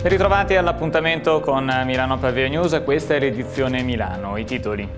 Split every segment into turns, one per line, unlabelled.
Ben ritrovati all'appuntamento con Milano Pavea News, questa è l'edizione Milano. I titoli.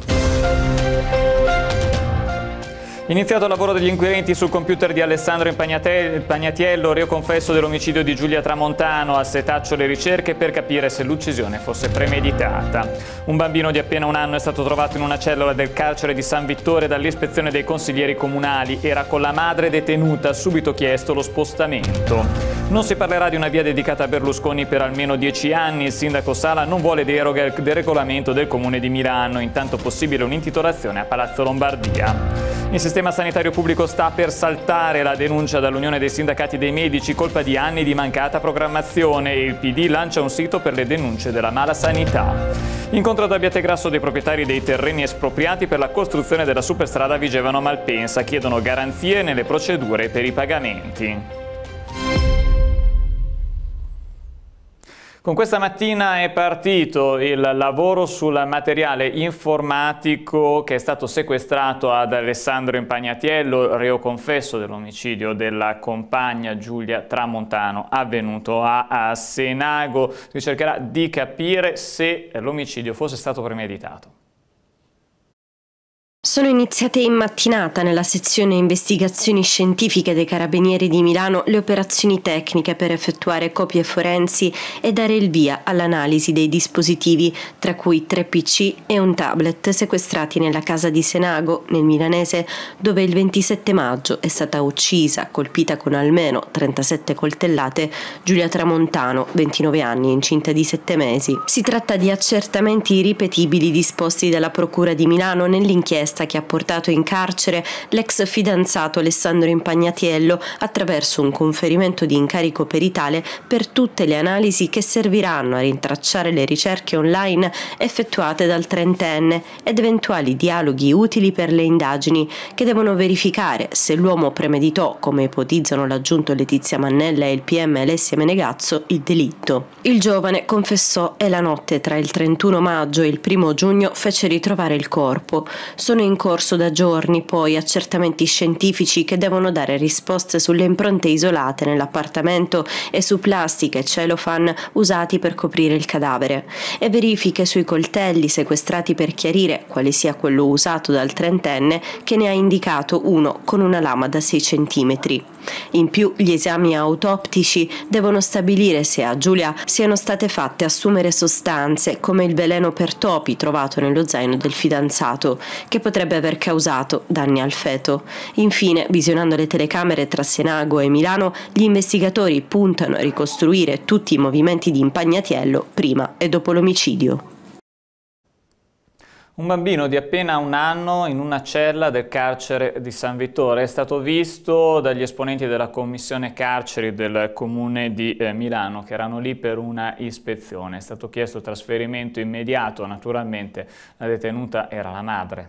Iniziato il lavoro degli inquirenti sul computer di Alessandro Impagnatiello, reo confesso dell'omicidio di Giulia Tramontano, a setaccio le ricerche per capire se l'uccisione fosse premeditata. Un bambino di appena un anno è stato trovato in una cellula del carcere di San Vittore dall'ispezione dei consiglieri comunali. Era con la madre detenuta, ha subito chiesto lo spostamento. Non si parlerà di una via dedicata a Berlusconi per almeno 10 anni. Il sindaco Sala non vuole deroga del regolamento del Comune di Milano. Intanto possibile un'intitolazione a Palazzo Lombardia. Il sistema sanitario pubblico sta per saltare, la denuncia dall'Unione dei Sindacati dei Medici, colpa di anni di mancata programmazione, e il PD lancia un sito per le denunce della mala sanità. Incontro ad Abbiategrasso dei proprietari dei terreni espropriati per la costruzione della superstrada Vigevano-Malpensa, chiedono garanzie nelle procedure per i pagamenti. Con questa mattina è partito il lavoro sul materiale informatico che è stato sequestrato ad Alessandro Impagnatiello, reo confesso dell'omicidio della compagna Giulia Tramontano avvenuto a Senago. Si cercherà di capire se l'omicidio fosse stato premeditato.
Sono iniziate in mattinata nella sezione investigazioni scientifiche dei Carabinieri di Milano le operazioni tecniche per effettuare copie forensi e dare il via all'analisi dei dispositivi, tra cui 3 PC e un tablet sequestrati nella casa di Senago, nel milanese, dove il 27 maggio è stata uccisa, colpita con almeno 37 coltellate, Giulia Tramontano, 29 anni, incinta di 7 mesi. Si tratta di accertamenti irripetibili disposti dalla Procura di Milano nell'inchiesta che ha portato in carcere l'ex fidanzato Alessandro Impagnatiello attraverso un conferimento di incarico peritale per tutte le analisi che serviranno a rintracciare le ricerche online effettuate dal trentenne ed eventuali dialoghi utili per le indagini, che devono verificare se l'uomo premeditò, come ipotizzano l'aggiunto Letizia Mannella e il PM Alessia Menegazzo, il delitto. Il giovane confessò e la notte tra il 31 maggio e il 1 giugno fece ritrovare il corpo. Sono in corso da giorni poi accertamenti scientifici che devono dare risposte sulle impronte isolate nell'appartamento e su plastica e cellophane usati per coprire il cadavere, e verifiche sui coltelli sequestrati per chiarire quale sia quello usato dal trentenne, che ne ha indicato uno con una lama da 6 centimetri. In più gli esami autoptici devono stabilire se a Giulia siano state fatte assumere sostanze come il veleno per topi trovato nello zaino del fidanzato, che potrebbe aver causato danni al feto. Infine, visionando le telecamere tra Senago e Milano, gli investigatori puntano a ricostruire tutti i movimenti di Impagnatiello prima e dopo l'omicidio.
Un bambino di appena un anno in una cella del carcere di San Vittore è stato visto dagli esponenti della commissione carceri del Comune di Milano, che erano lì per una ispezione. È stato chiesto trasferimento immediato, naturalmente la detenuta era la madre.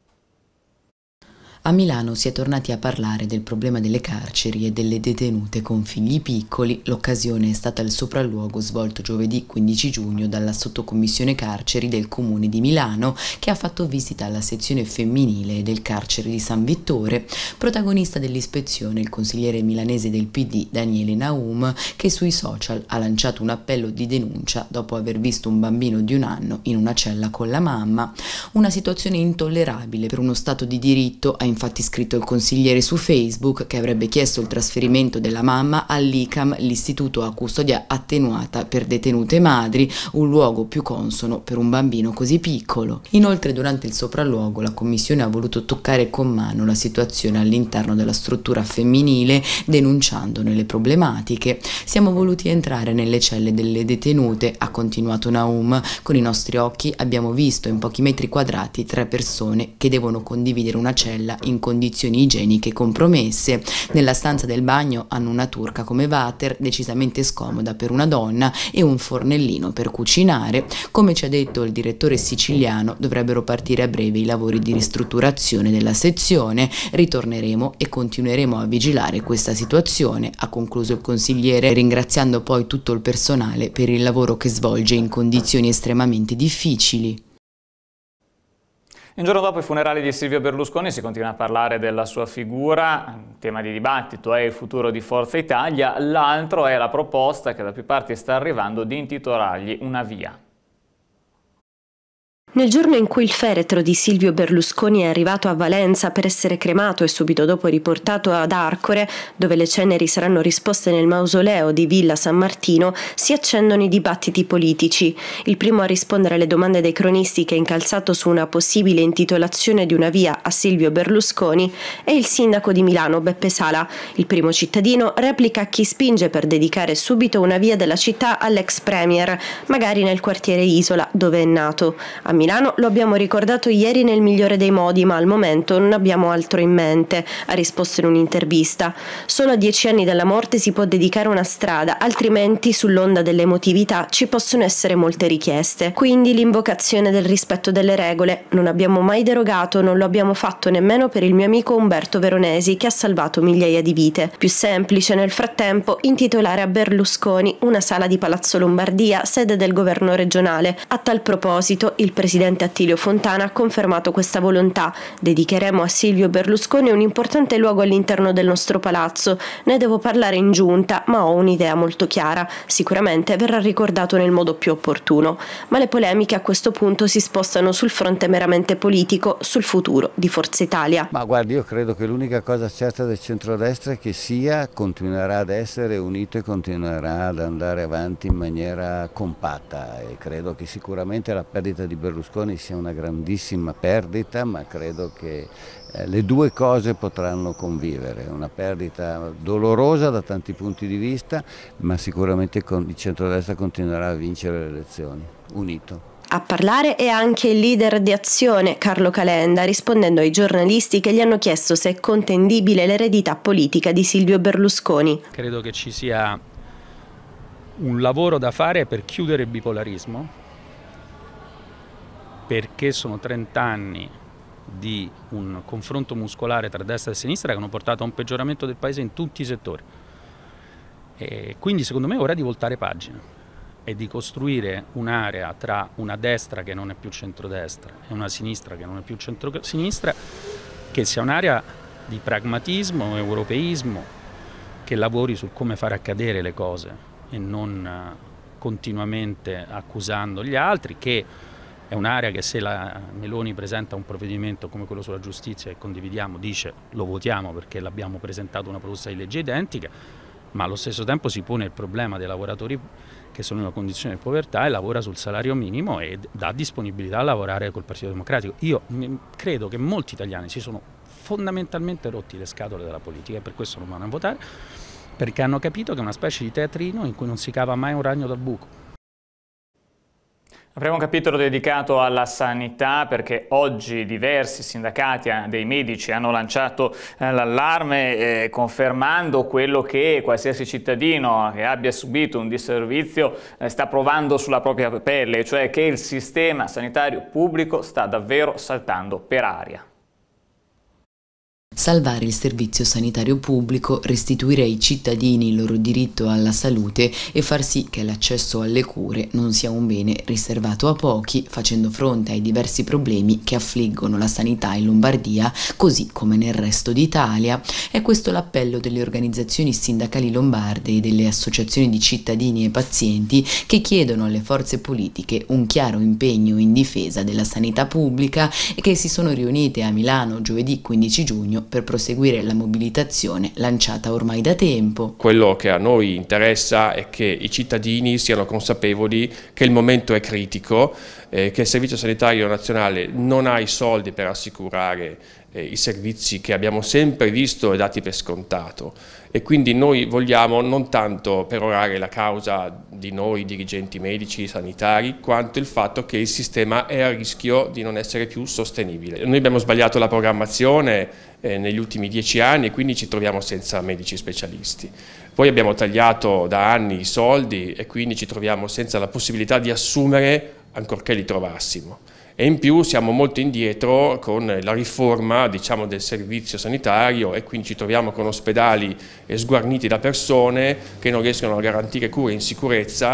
A Milano si è tornati a parlare del problema delle carceri e delle detenute con figli piccoli. L'occasione è stata il sopralluogo svolto giovedì 15 giugno dalla sottocommissione carceri del Comune di Milano, che ha fatto visita alla sezione femminile del carcere di San Vittore. Protagonista dell'ispezione il consigliere milanese del PD Daniele Naum, che sui social ha lanciato un appello di denuncia dopo aver visto un bambino di un anno in una cella con la mamma. Una situazione intollerabile per uno Stato di diritto, ha infatti scritto il consigliere su Facebook, che avrebbe chiesto il trasferimento della mamma all'ICAM, l'istituto a custodia attenuata per detenute madri, un luogo più consono per un bambino così piccolo. Inoltre, durante il sopralluogo la commissione ha voluto toccare con mano la situazione all'interno della struttura femminile, denunciandone le problematiche. Siamo voluti entrare nelle celle delle detenute, ha continuato Naum. Con i nostri occhi abbiamo visto in pochi metri quadrati 3 persone che devono condividere una cella in condizioni igieniche compromesse. Nella stanza del bagno hanno una turca come water, decisamente scomoda per una donna, e un fornellino per cucinare. Come ci ha detto il direttore siciliano, dovrebbero partire a breve i lavori di ristrutturazione della sezione. Ritorneremo e continueremo a vigilare questa situazione, ha concluso il consigliere, ringraziando poi tutto il personale per il lavoro che svolge in condizioni estremamente difficili.
Un giorno dopo i funerali di Silvio Berlusconi si continua a parlare della sua figura, il tema di dibattito è il futuro di Forza Italia, l'altro è la proposta che da più parti sta arrivando di intitolargli una via.
Nel giorno in cui il feretro di Silvio Berlusconi è arrivato a Valenza per essere cremato e subito dopo riportato ad Arcore, dove le ceneri saranno risposte nel mausoleo di Villa San Martino, si accendono i dibattiti politici. Il primo a rispondere alle domande dei cronisti che è incalzato su una possibile intitolazione di una via a Silvio Berlusconi è il sindaco di Milano Beppe Sala. Il primo cittadino replica a chi spinge per dedicare subito una via della città all'ex premier, magari nel quartiere Isola, dove è nato. A Milano lo abbiamo ricordato ieri nel migliore dei modi, ma al momento non abbiamo altro in mente, ha risposto in un'intervista. Solo a 10 anni dalla morte si può dedicare una strada, altrimenti sull'onda dell'emotività ci possono essere molte richieste. Quindi l'invocazione del rispetto delle regole. Non abbiamo mai derogato, non lo abbiamo fatto nemmeno per il mio amico Umberto Veronesi, che ha salvato migliaia di vite. Più semplice nel frattempo intitolare a Berlusconi una sala di Palazzo Lombardia, sede del governo regionale. A tal proposito il presidente Attilio Fontana ha confermato questa volontà. Dedicheremo a Silvio Berlusconi un importante luogo all'interno del nostro palazzo. Ne devo parlare in giunta, ma ho un'idea molto chiara. Sicuramente verrà ricordato nel modo più opportuno. Ma le polemiche a questo punto si spostano sul fronte meramente politico, sul futuro di Forza Italia.
Ma guardi, io credo che l'unica cosa certa del centrodestra è che continuerà ad essere unito e continuerà ad andare avanti in maniera compatta, e credo che sicuramente la perdita di Berlusconi sia una grandissima perdita, ma credo che le due cose potranno convivere. Una perdita dolorosa da tanti punti di vista, ma sicuramente il centrodestra continuerà a vincere le elezioni, unito.
A parlare è anche il leader di Azione, Carlo Calenda, rispondendo ai giornalisti che gli hanno chiesto se è contendibile l'eredità politica di Silvio Berlusconi.
Credo che ci sia un lavoro da fare per chiudere il bipolarismo, perché sono 30 anni di un confronto muscolare tra destra e sinistra che hanno portato a un peggioramento del paese in tutti i settori. E quindi secondo me è ora di voltare pagina e di costruire un'area tra una destra che non è più centrodestra e una sinistra che non è più centrosinistra, che sia un'area di pragmatismo, europeismo, che lavori su come fare accadere le cose e non continuamente accusando gli altri, che è un'area che se la Meloni presenta un provvedimento come quello sulla giustizia che condividiamo, dice lo votiamo perché l'abbiamo presentato una proposta di legge identica, ma allo stesso tempo si pone il problema dei lavoratori che sono in una condizione di povertà e lavora sul salario minimo e dà disponibilità a lavorare col Partito Democratico. Io credo che molti italiani si sono fondamentalmente rotti le scatole della politica e per questo non vanno a votare, perché hanno capito che è una specie di teatrino in cui non si cava mai un ragno dal buco.
Apriamo un capitolo dedicato alla sanità, perché oggi diversi sindacati dei medici hanno lanciato l'allarme confermando quello che qualsiasi cittadino che abbia subito un disservizio sta provando sulla propria pelle, cioè che il sistema sanitario pubblico sta davvero saltando per aria.
Salvare il servizio sanitario pubblico, restituire ai cittadini il loro diritto alla salute e far sì che l'accesso alle cure non sia un bene riservato a pochi, facendo fronte ai diversi problemi che affliggono la sanità in Lombardia, così come nel resto d'Italia. È questo l'appello delle organizzazioni sindacali lombarde e delle associazioni di cittadini e pazienti che chiedono alle forze politiche un chiaro impegno in difesa della sanità pubblica e che si sono riunite a Milano giovedì 15 giugno per proseguire la mobilitazione lanciata ormai da tempo.
Quello che a noi interessa è che i cittadini siano consapevoli che il momento è critico, che il Servizio Sanitario Nazionale non ha i soldi per assicurare i servizi che abbiamo sempre visto e dati per scontato, e quindi noi vogliamo non tanto perorare la causa di noi dirigenti medici sanitari quanto il fatto che il sistema è a rischio di non essere più sostenibile. Noi abbiamo sbagliato la programmazione negli ultimi 10 anni e quindi ci troviamo senza medici specialisti. Poi abbiamo tagliato da anni i soldi e quindi ci troviamo senza la possibilità di assumere ancorché li trovassimo. E in più siamo molto indietro con la riforma, diciamo, del servizio sanitario, e quindi ci troviamo con ospedali sguarniti da persone che non riescono a garantire cure in sicurezza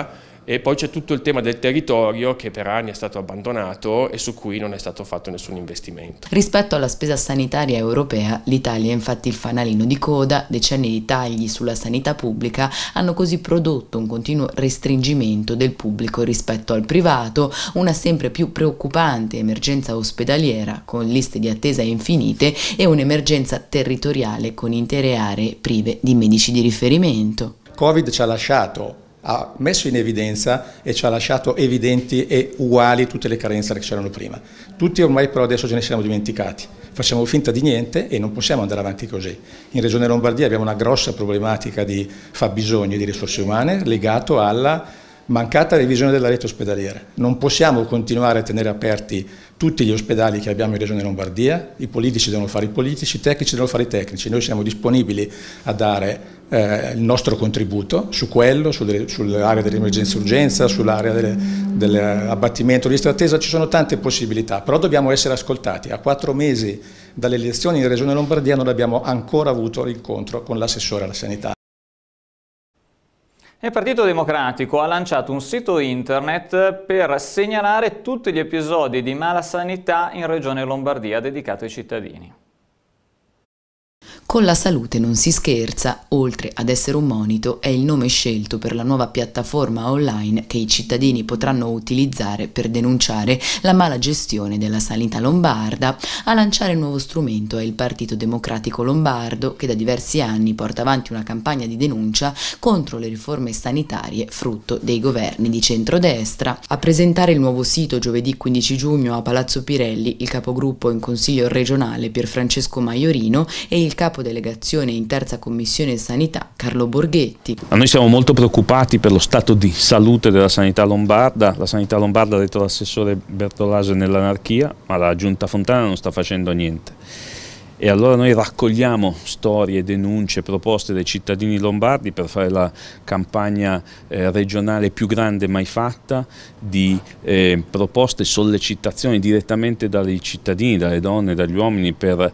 E poi c'è tutto il tema del territorio che per anni è stato abbandonato e su cui non è stato fatto nessun investimento.
Rispetto alla spesa sanitaria europea, l'Italia è infatti il fanalino di coda. Decenni di tagli sulla sanità pubblica hanno così prodotto un continuo restringimento del pubblico rispetto al privato, una sempre più preoccupante emergenza ospedaliera con liste di attesa infinite e un'emergenza territoriale con intere aree prive di medici di riferimento.
Covid ci ha messo in evidenza e ci ha lasciato evidenti e uguali tutte le carenze che c'erano prima. Tutti ormai però adesso ce ne siamo dimenticati, facciamo finta di niente e non possiamo andare avanti così. In Regione Lombardia abbiamo una grossa problematica di fabbisogni di risorse umane legato alla mancata revisione della rete ospedaliera. Non possiamo continuare a tenere aperti tutti gli ospedali che abbiamo in Regione Lombardia, i politici devono fare i politici, i tecnici devono fare i tecnici. Noi siamo disponibili a dare il nostro contributo su quello, sull'area dell'emergenza urgenza, sull'area dell'abbattimento di liste d'attesa. Ci sono tante possibilità, però dobbiamo essere ascoltati. A 4 mesi dalle elezioni in Regione Lombardia non abbiamo ancora avuto l'incontro con l'assessore alla sanità.
Il Partito Democratico ha lanciato un sito internet per segnalare tutti gli episodi di malasanità in Regione Lombardia dedicato ai cittadini.
Con la salute non si scherza, oltre ad essere un monito, è il nome scelto per la nuova piattaforma online che i cittadini potranno utilizzare per denunciare la mala gestione della sanità lombarda. A lanciare il nuovo strumento è il Partito Democratico Lombardo, che da diversi anni porta avanti una campagna di denuncia contro le riforme sanitarie frutto dei governi di centrodestra. A presentare il nuovo sito giovedì 15 giugno a Palazzo Pirelli il capogruppo in Consiglio regionale Pierfrancesco Maiorino e il capo delegazione in terza commissione sanità Carlo Borghetti.
Noi siamo molto preoccupati per lo stato di salute della sanità lombarda. La sanità lombarda, ha detto l'assessore Bertolase, nell'anarchia, ma la Giunta Fontana non sta facendo niente. E allora noi raccogliamo storie, denunce, proposte dai cittadini lombardi per fare la campagna regionale più grande mai fatta di proposte, sollecitazioni direttamente dai cittadini, dalle donne, dagli uomini, per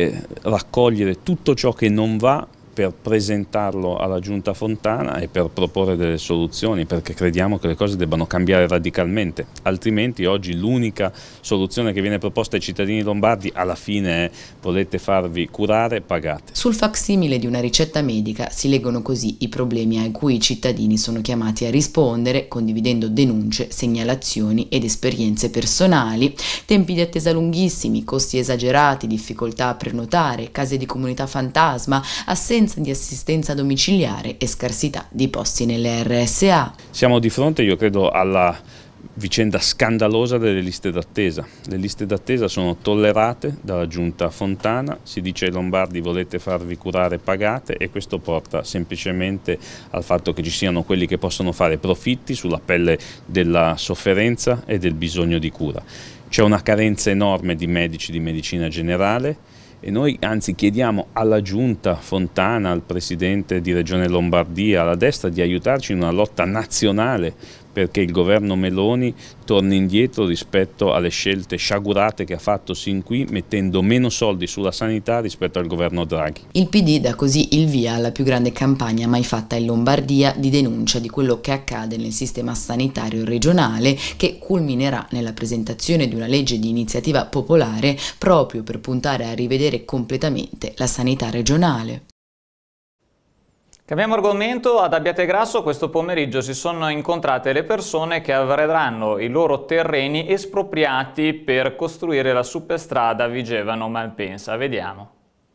raccogliere tutto ciò che non va, per presentarlo alla Giunta Fontana e per proporre delle soluzioni, perché crediamo che le cose debbano cambiare radicalmente, altrimenti oggi l'unica soluzione che viene proposta ai cittadini lombardi alla fine è: volete farvi curare, pagate.
Sul facsimile di una ricetta medica si leggono così i problemi a cui i cittadini sono chiamati a rispondere, condividendo denunce, segnalazioni ed esperienze personali. Tempi di attesa lunghissimi, costi esagerati, difficoltà a prenotare, case di comunità fantasma, assenza di assistenza domiciliare e scarsità di posti nelle RSA.
Siamo di fronte, io credo, alla vicenda scandalosa delle liste d'attesa. Le liste d'attesa sono tollerate dalla Giunta Fontana, si dice ai lombardi: volete farvi curare, pagate, e questo porta semplicemente al fatto che ci siano quelli che possono fare profitti sulla pelle della sofferenza e del bisogno di cura. C'è una carenza enorme di medici di medicina generale, e noi anzi chiediamo alla Giunta Fontana, al Presidente di Regione Lombardia, alla destra, di aiutarci in una lotta nazionale perché il governo Meloni torni indietro rispetto alle scelte sciagurate che ha fatto sin qui, mettendo meno soldi sulla sanità rispetto al governo Draghi.
Il PD dà così il via alla più grande campagna mai fatta in Lombardia di denuncia di quello che accade nel sistema sanitario regionale, che culminerà nella presentazione di una legge di iniziativa popolare proprio per puntare a rivedere completamente la sanità regionale.
Cambiamo argomento. Ad Abbiategrasso questo pomeriggio si sono incontrate le persone che avranno i loro terreni espropriati per costruire la superstrada Vigevano-Malpensa. Vediamo.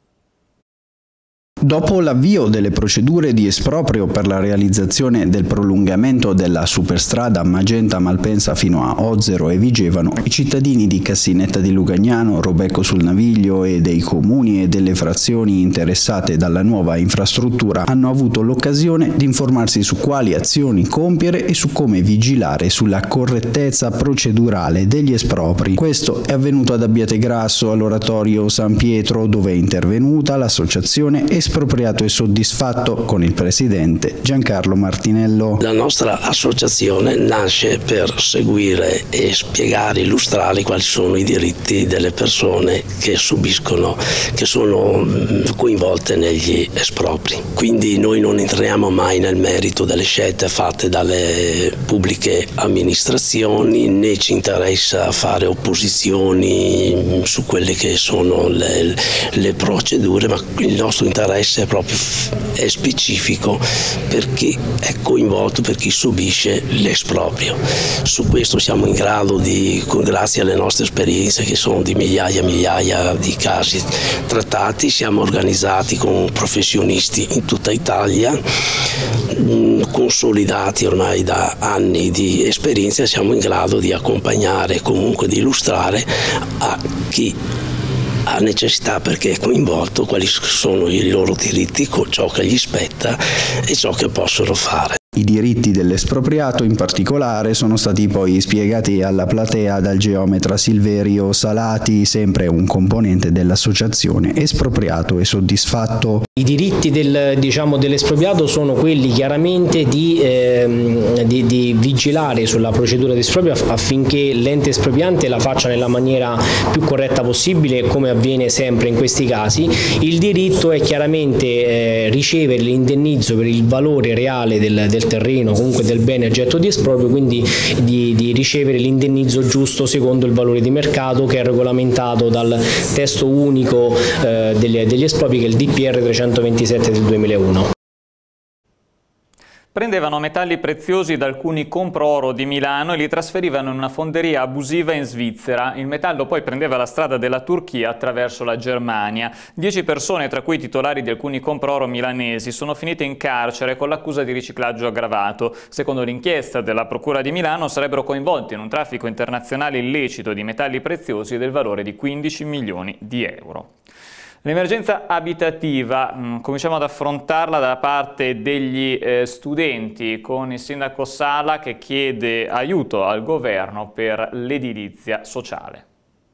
Dopo l'avvio delle procedure di esproprio per la realizzazione del prolungamento della superstrada Magenta-Malpensa fino a Ozzero e Vigevano, i cittadini di Cassinetta di Lugagnano, Robecco sul Naviglio e dei comuni e delle frazioni interessate dalla nuova infrastruttura hanno avuto l'occasione di informarsi su quali azioni compiere e su come vigilare sulla correttezza procedurale degli espropri. Questo è avvenuto ad Abbiategrasso, all'oratorio San Pietro, dove è intervenuta l'associazione Espropriati espropriato e soddisfatto con il presidente Giancarlo Martinello.
La nostra associazione nasce per seguire e spiegare, illustrare quali sono i diritti delle persone che subiscono, che sono coinvolte negli espropri. Quindi noi non entriamo mai nel merito delle scelte fatte dalle pubbliche amministrazioni, né ci interessa fare opposizioni su quelle che sono le procedure, ma il nostro interesse è specifico per chi è coinvolto, per chi subisce l'esproprio. Su questo siamo in grado di, grazie alle nostre esperienze che sono di migliaia e migliaia di casi trattati, siamo organizzati con professionisti in tutta Italia, consolidati ormai da anni di esperienza, siamo in grado di accompagnare, comunque di illustrare a chi ha necessità, perché è coinvolto, quali sono i loro diritti, ciò che gli spetta e ciò che possono fare.
I diritti dell'espropriato in particolare sono stati poi spiegati alla platea dal geometra Silverio Salati, sempre un componente dell'associazione Espropriato e Soddisfatto.
I diritti dell'espropriato sono quelli chiaramente di vigilare sulla procedura di esproprio affinché l'ente espropriante la faccia nella maniera più corretta possibile, come avviene sempre in questi casi. Il diritto è chiaramente ricevere l'indennizzo per il valore reale del terreno, comunque del bene oggetto di esproprio, quindi di ricevere l'indennizzo giusto secondo il valore di mercato che è regolamentato dal testo unico degli espropri, che è il DPR 327 del 2001.
Prendevano metalli preziosi da alcuni compro-oro di Milano e li trasferivano in una fonderia abusiva in Svizzera. Il metallo poi prendeva la strada della Turchia attraverso la Germania. 10 persone, tra cui i titolari di alcuni compro-oro milanesi, sono finite in carcere con l'accusa di riciclaggio aggravato. Secondo l'inchiesta della Procura di Milano sarebbero coinvolti in un traffico internazionale illecito di metalli preziosi del valore di 15 milioni di euro. L'emergenza abitativa, cominciamo ad affrontarla da parte degli studenti con il sindaco Sala che chiede aiuto al governo per l'edilizia sociale.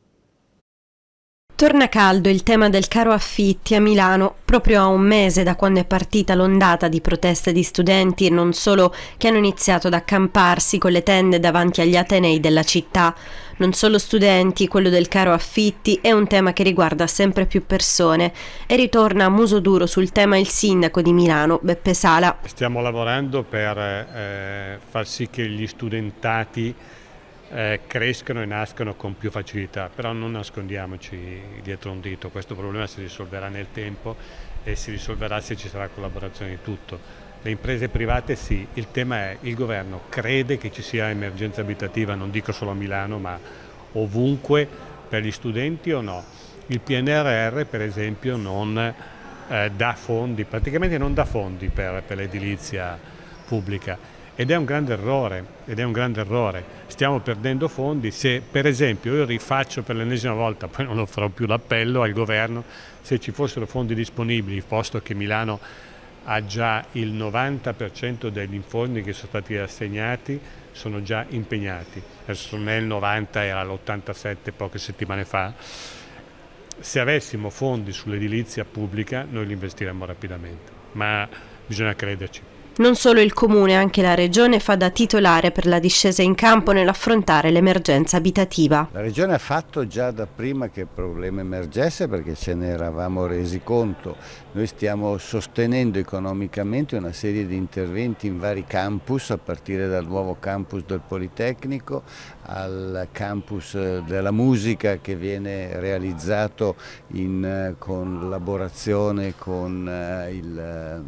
Torna caldo il tema del caro affitti a Milano, proprio a un mese da quando è partita l'ondata di proteste di studenti e non solo, che hanno iniziato ad accamparsi con le tende davanti agli atenei della città. Non solo studenti, quello del caro affitti è un tema che riguarda sempre più persone e ritorna a muso duro sul tema il sindaco di Milano, Beppe Sala.
Stiamo lavorando per far sì che gli studentati crescano e nascano con più facilità, però non nascondiamoci dietro un dito, questo problema si risolverà nel tempo e si risolverà se ci sarà collaborazione di tutto. Le imprese private sì, il tema è il governo crede che ci sia emergenza abitativa, non dico solo a Milano ma ovunque, per gli studenti o no. Il PNRR per esempio non dà fondi, praticamente non dà fondi per l'edilizia pubblica. Ed è un grande errore, stiamo perdendo fondi. Se per esempio, io rifaccio per l'ennesima volta, poi non lo farò più l'appello al governo, se ci fossero fondi disponibili, posto che Milano ha già il 90% degli fondi che sono stati assegnati, sono già impegnati, adesso nel 90 era l'87 poche settimane fa. Se avessimo fondi sull'edilizia pubblica noi li investiremmo rapidamente, ma bisogna crederci.
Non solo il Comune, anche la Regione fa da titolare per la discesa in campo nell'affrontare l'emergenza abitativa.
La Regione ha fatto già da prima che il problema emergesse perché ce ne eravamo resi conto. Noi stiamo sostenendo economicamente una serie di interventi in vari campus, a partire dal nuovo campus del Politecnico al campus della musica che viene realizzato in collaborazione con il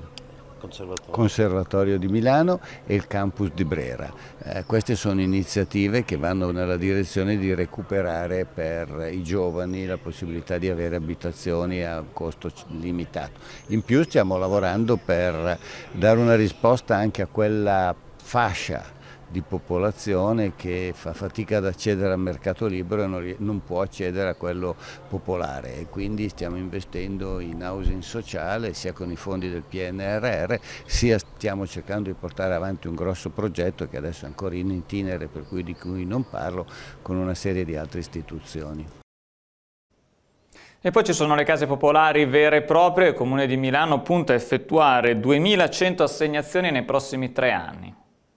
Conservatorio di Milano e il campus di Brera. Queste sono iniziative che vanno nella direzione di recuperare per i giovani la possibilità di avere abitazioni a costo limitato. In più stiamo lavorando per dare una risposta anche a quella fascia di popolazione che fa fatica ad accedere al mercato libero e non può accedere a quello popolare, e quindi stiamo investendo in housing sociale sia con i fondi del PNRR sia stiamo cercando di portare avanti un grosso progetto che adesso è ancora in itinere, di cui non parlo, con una serie di altre istituzioni.
E poi ci sono le case popolari vere e proprie. Il Comune di Milano punta a effettuare 2100 assegnazioni nei prossimi 3 anni.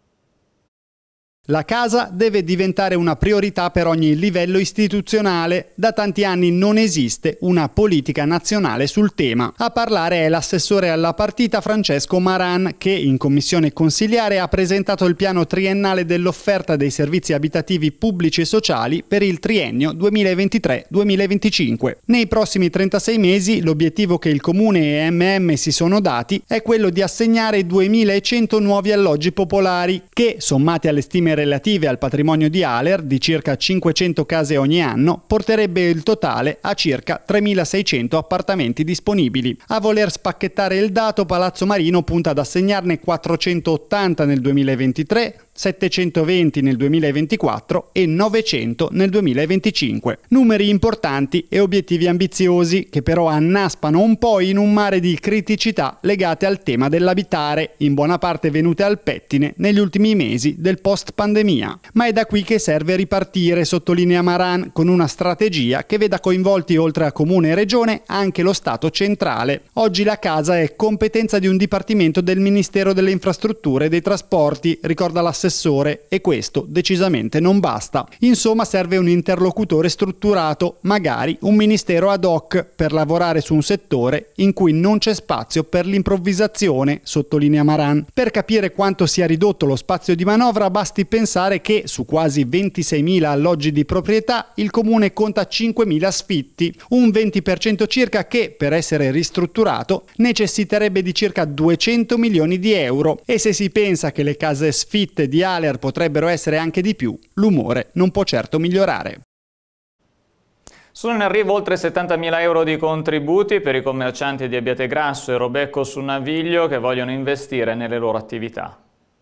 La casa deve diventare una priorità per ogni livello istituzionale. Da tanti anni non esiste una politica nazionale sul tema. A parlare è l'assessore alla partita Francesco Maran, che in commissione consiliare ha presentato il piano triennale dell'offerta dei servizi abitativi pubblici e sociali per il triennio 2023-2025. Nei prossimi 36 mesi l'obiettivo che il Comune e MM si sono dati è quello di assegnare 2100 nuovi alloggi popolari che, sommati alle stime relative al patrimonio di Aler di circa 500 case ogni anno, porterebbe il totale a circa 3600 appartamenti disponibili. A voler spacchettare il dato, Palazzo Marino punta ad assegnarne 480 nel 2023, 720 nel 2024 e 900 nel 2025. Numeri importanti e obiettivi ambiziosi che però annaspano un po' in un mare di criticità legate al tema dell'abitare, in buona parte venute al pettine negli ultimi mesi del post-pandemia. Ma è da qui che serve ripartire, sottolinea Maran, con una strategia che veda coinvolti oltre a Comune e Regione anche lo Stato centrale. Oggi la casa è competenza di un dipartimento del Ministero delle Infrastrutture e dei Trasporti, ricorda l'assessore, e questo decisamente non basta. Insomma, serve un interlocutore strutturato, magari un ministero ad hoc, per lavorare su un settore in cui non c'è spazio per l'improvvisazione, sottolinea Maran. Per capire quanto sia ridotto lo spazio di manovra basti pensare che su quasi 26.000 alloggi di proprietà il Comune conta 5.000 sfitti, un 20% circa che, per essere ristrutturato, necessiterebbe di circa 200 milioni di euro. E se si pensa che le case sfitte di Aler potrebbero essere anche di più, l'umore non può certo migliorare.
Sono in arrivo oltre 70.000 euro di contributi per i commercianti di Abbiategrasso e Robecco sul Naviglio che vogliono investire nelle loro attività.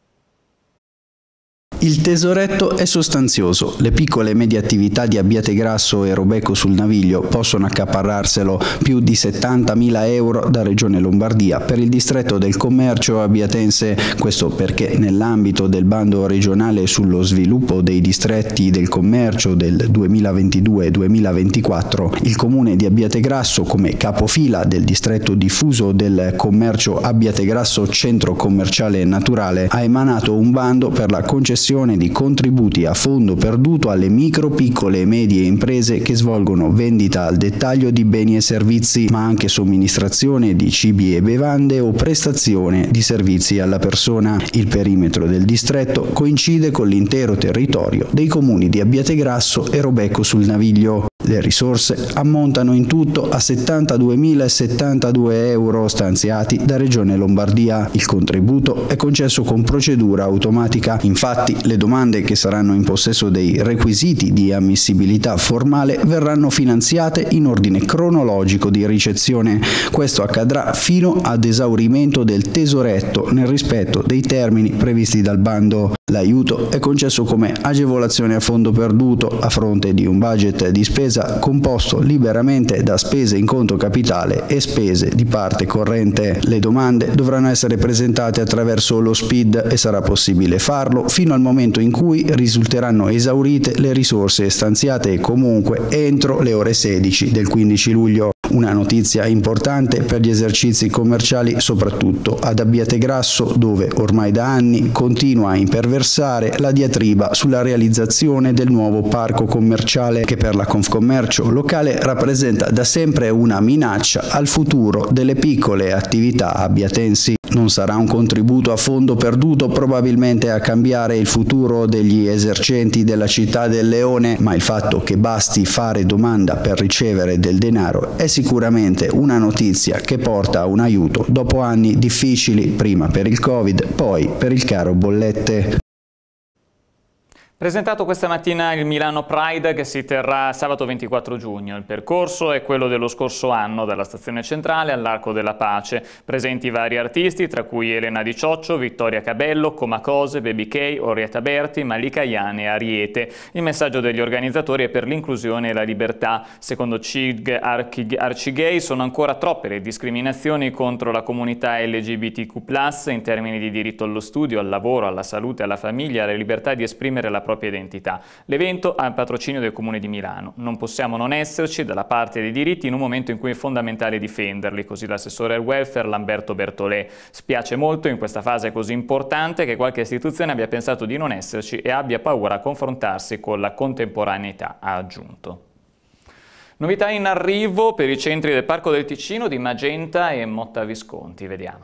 Il tesoretto è sostanzioso. Le piccole e medie attività di Abbiategrasso e Robecco sul Naviglio possono accaparrarselo più di 70.000 euro da Regione Lombardia per il distretto del commercio abbiatense. Questo perché nell'ambito del bando regionale sullo sviluppo dei distretti del commercio del 2022-2024, il comune di Abbiategrasso, come capofila del distretto diffuso del commercio Abbiategrasso Centro Commerciale Naturale, ha emanato un bando per la concessione di contributi a fondo perduto alle micro, piccole e medie imprese che svolgono vendita al dettaglio di beni e servizi, ma anche somministrazione di cibi e bevande o prestazione di servizi alla persona. Il perimetro del distretto coincide con l'intero territorio dei comuni di Abbiategrasso e Robecco sul Naviglio. Le risorse ammontano in tutto a 72.072 euro stanziati da Regione Lombardia. Il contributo è concesso con procedura automatica. Infatti, le domande che saranno in possesso dei requisiti di ammissibilità formale verranno finanziate in ordine cronologico di ricezione. Questo accadrà fino ad esaurimento del tesoretto nel rispetto dei termini previsti dal bando. L'aiuto è concesso come agevolazione a fondo perduto a fronte di un budget di spesa composto liberamente da spese in conto capitale e spese di parte corrente. Le domande dovranno essere presentate attraverso lo SPID e sarà possibile farlo fino al momento in cui risulteranno esaurite le risorse stanziate comunque entro le ore 16 del 15 luglio. Una notizia importante per gli esercizi commerciali, soprattutto ad Abbiategrasso, dove ormai da anni continua a imperversare la diatriba sulla realizzazione del nuovo parco commerciale che per la Confcommercio locale rappresenta da sempre una minaccia al futuro delle piccole attività abbiatensi. Non sarà un contributo a fondo perduto probabilmente a cambiare il futuro degli esercenti della città del Leone, ma il fatto che basti fare domanda per ricevere del denaro è sicuramente una notizia che porta a un aiuto dopo anni difficili, prima per il Covid, poi per il caro bollette.
Presentato questa mattina il Milano Pride che si terrà sabato 24 giugno. Il percorso è quello dello scorso anno, dalla stazione centrale all'Arco della Pace. Presenti vari artisti, tra cui Elena Di Cioccio, Vittoria Cabello, Comacose, Baby K, Orietta Berti, Malika Iane e Ariete. Il messaggio degli organizzatori è per l'inclusione e la libertà. Secondo CIG Arcigay sono ancora troppe le discriminazioni contro la comunità LGBTQ+, in termini di diritto allo studio, al lavoro, alla salute, alla famiglia, alla libertà di esprimere la propria propria identità. L'evento ha il patrocinio del Comune di Milano. Non possiamo non esserci dalla parte dei diritti in un momento in cui è fondamentale difenderli, così l'assessore al welfare Lamberto Bertolè. Spiace molto in questa fase così importante che qualche istituzione abbia pensato di non esserci e abbia paura a confrontarsi con la contemporaneità, ha aggiunto. Novità in arrivo per i centri del Parco del Ticino di Magenta e Motta Visconti, vediamo.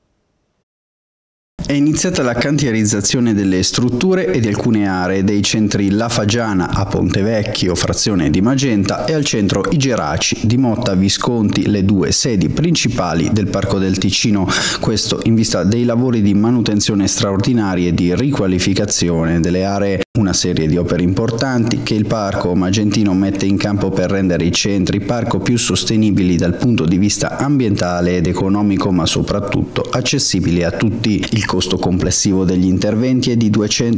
È iniziata la cantierizzazione delle strutture e di alcune aree dei centri La Fagiana a Pontevecchio, frazione di Magenta, e al centro I Geraci di Motta Visconti, le due sedi principali del Parco del Ticino. Questo in vista dei lavori di manutenzione straordinaria e di riqualificazione delle aree. Una serie di opere importanti che il Parco Magentino mette in campo per rendere i centri parco più sostenibili dal punto di vista ambientale ed economico, ma soprattutto accessibili a tutti. Il costo complessivo degli interventi è di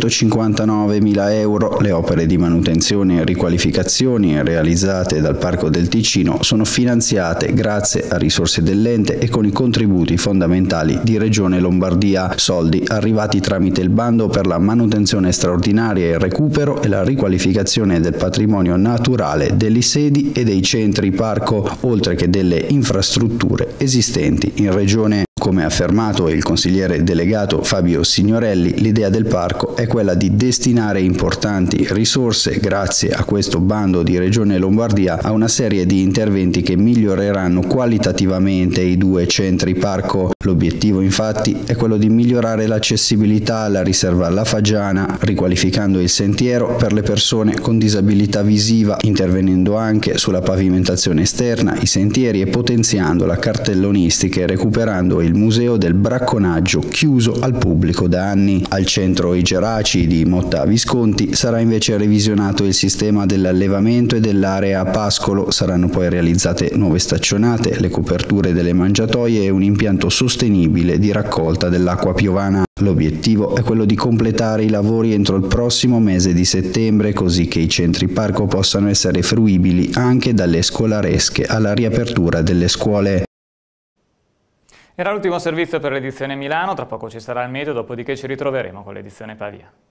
259.000 euro. Le opere di manutenzione e riqualificazioni realizzate dal Parco del Ticino sono finanziate grazie a risorse dell'ente e con i contributi fondamentali di Regione Lombardia, soldi arrivati tramite il bando per la manutenzione straordinaria, il recupero e la riqualificazione del patrimonio naturale delle sedi e dei centri parco, oltre che delle infrastrutture esistenti in regione. Come ha affermato il consigliere delegato Fabio Signorelli, l'idea del parco è quella di destinare importanti risorse, grazie a questo bando di Regione Lombardia, a una serie di interventi che miglioreranno qualitativamente i due centri parco. L'obiettivo infatti è quello di migliorare l'accessibilità alla riserva La Fagiana, riqualificando il sentiero per le persone con disabilità visiva, intervenendo anche sulla pavimentazione esterna, i sentieri e potenziando la cartellonistica e recuperando il Museo del Bracconaggio, chiuso al pubblico da anni. Al centro I Geraci di Motta Visconti sarà invece revisionato il sistema dell'allevamento e dell'area pascolo. Saranno poi realizzate nuove staccionate, le coperture delle mangiatoie e un impianto sostenibile di raccolta dell'acqua piovana. L'obiettivo è quello di completare i lavori entro il prossimo mese di settembre, così che i centri parco possano essere fruibili anche dalle scolaresche alla riapertura delle scuole.
Era l'ultimo servizio per l'edizione Milano, tra poco ci sarà il meteo, dopodiché ci ritroveremo con l'edizione Pavia.